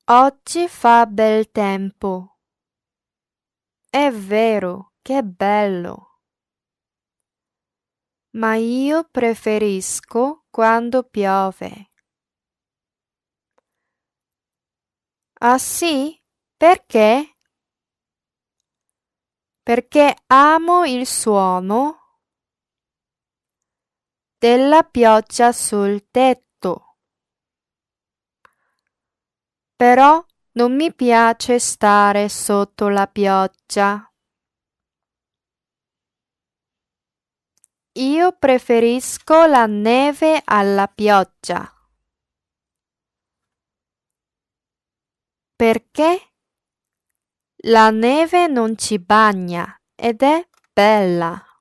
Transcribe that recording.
Oggi fa bel tempo. È vero, che bello. Ma io preferisco quando piove. Ah sì? Perché? Perché amo il suono della pioggia sul tetto. Però non mi piace stare sotto la pioggia. Io preferisco la neve alla pioggia. Perché la neve non ci bagna ed è bella.